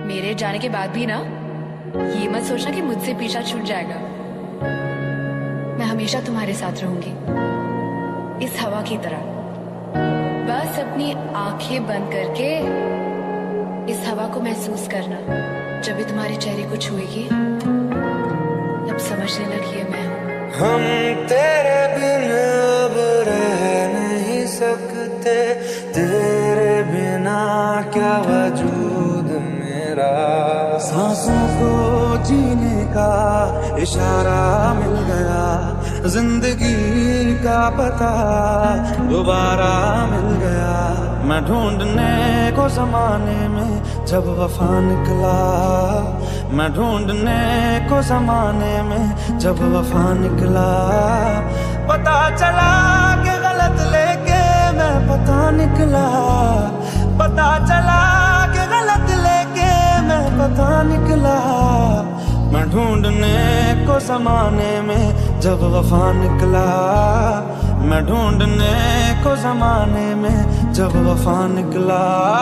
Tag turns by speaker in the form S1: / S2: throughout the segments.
S1: मेरे जाने के बाद भी ना ये मत सोचना कि मुझसे पीछा छूट जाएगा। मैं हमेशा तुम्हारे साथ रहूंगी, इस हवा की तरह। बस अपनी आंखें बंद करके इस हवा को महसूस करना। जब भी तुम्हारे चेहरे को छुएगी तब समझने लगी मैं हूँ।
S2: हम तेरे बिन अब रह नहीं सकते, तेरे बिना क्या वजूद मेरा। सांसों को जीने का इशारा मिल गया, जिंदगी का पता दोबारा मिल गया। मैं ढूंढने को जमाने में जब वफा निकला, मैं ढूंढने को जमाने में जब वफा निकला। पता चला कि गलत लेके मैं पता निकला, पता चला कि गलत लेके मैं पता निकला। मैं ढूंढने को जमाने में जब वफा निकला, मैं ढूंढने को जमाने में जब वफा निकला।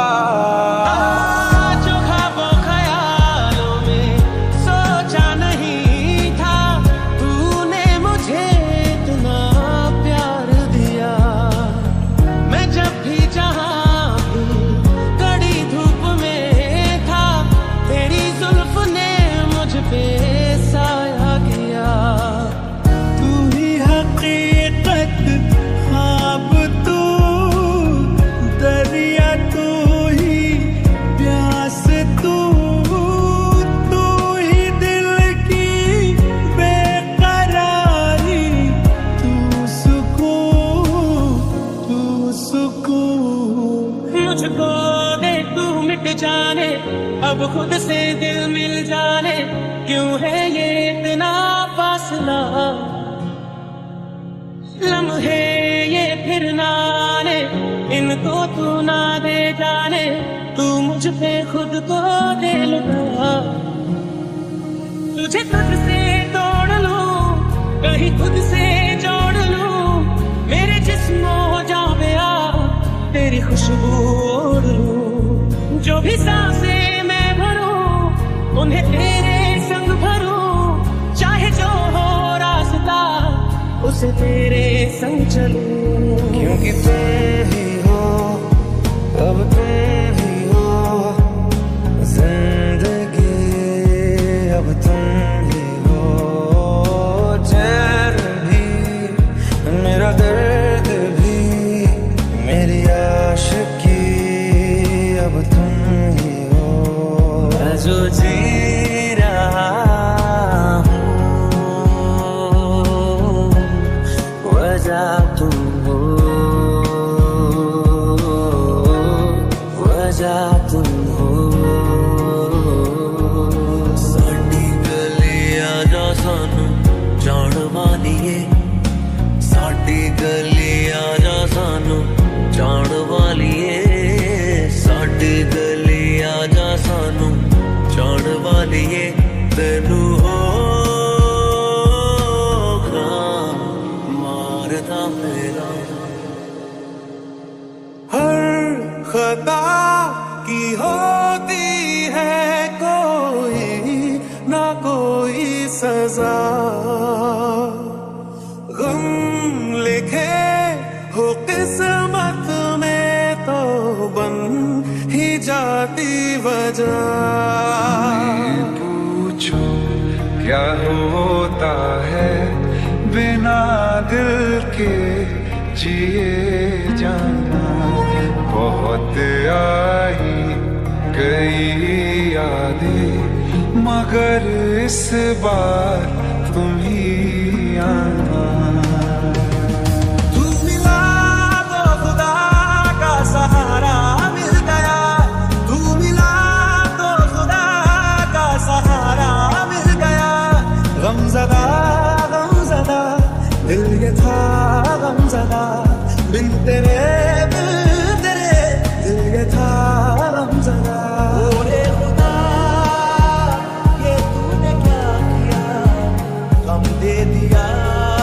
S3: जाने अब खुद से दिल मिल जाने, क्यों है ये इतना फासला। लम्हे ये फिर ना आने, इनको तू ना दे जाने, तू मुझ पे खुद को दे लुटा। तुझे खुद से तोड़ लूं, कहीं खुद से जोड़ लूं, मेरे जिस्मों जावे आ तेरी खुशबू ओढ़ लूं। जो भी सांसें मैं भरूं उन्हें तेरे संग भरूं, चाहे जो हो रास्ता उसे तेरे संग चलूं।
S2: क्योंकि तुम ही हो, अब तुम ही हो जिंदगी, अब तुम ही हो चैन भी, मेरा दर्द भी, मेरी आशिकी, अब तुम ही हो। मैं जो जी रहा हूँ वजह तुम हो, वजह तुम हो। साडी गलियां जा सानू जान वालिए, साडी गलियां जा सानू जान वालिए, साडी गलियां जा सानू जान वालिए। तेनू होगा मारदा मेरा, हर खता की होती है कोई ना कोई सजा। गम लिखे हो किस्मत में तो बन ही जाती वजह। पूछो क्या होता है बिना दिल के जिए जाना। बहुत आई गई यादें मगर इस बार तुम ही आना। सहारा मिल गया, तू मिला तो खुदा का सहारा मिल गया। गमज़दा गमज़दा दिल ये था गमज़दा, बिन तेरे दिल ये था गमज़दा। ओरे खुदा ये तूने क्या किया, गम दे दिया।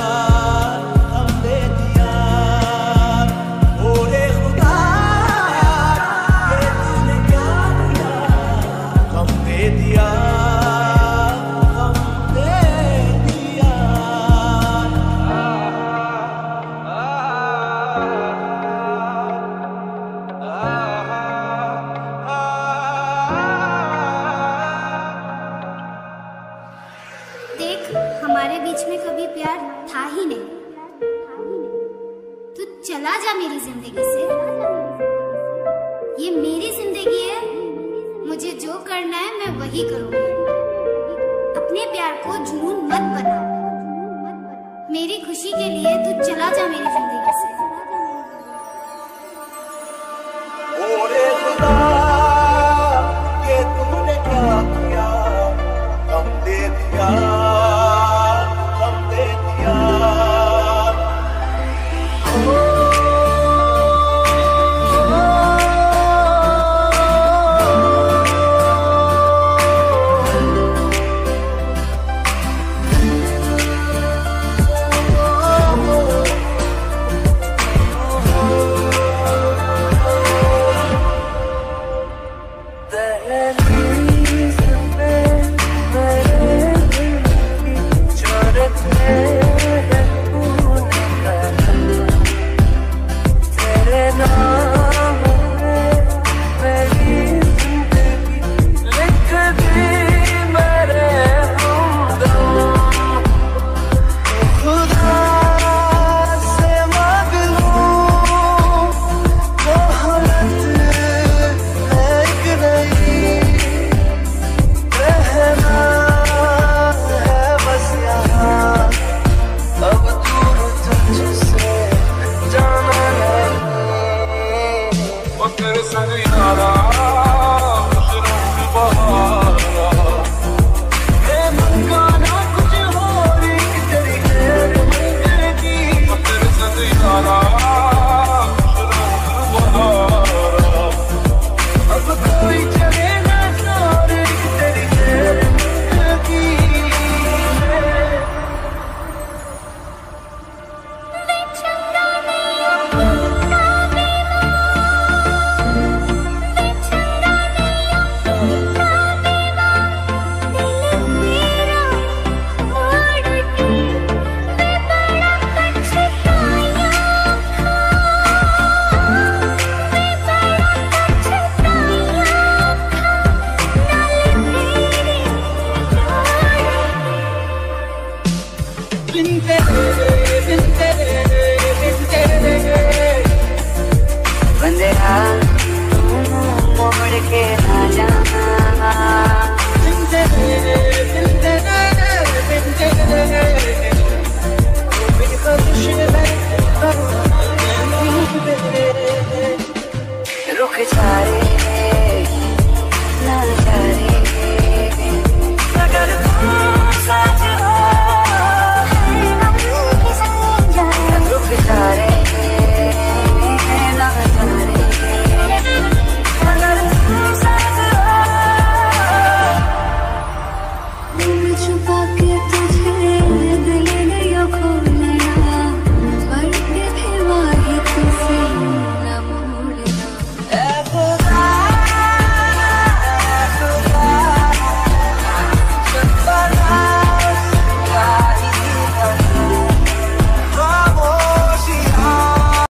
S4: करना है मैं वही करूंगी। अपने प्यार को जुनून मत बना। मेरी खुशी के लिए तू चला जा मेरी जिंदगी से।
S2: ओरे खुदा, ये तुमने क्या किया, गम दे दिया, गम दे दिया। दहलीज में मेरे दिल की जो रखे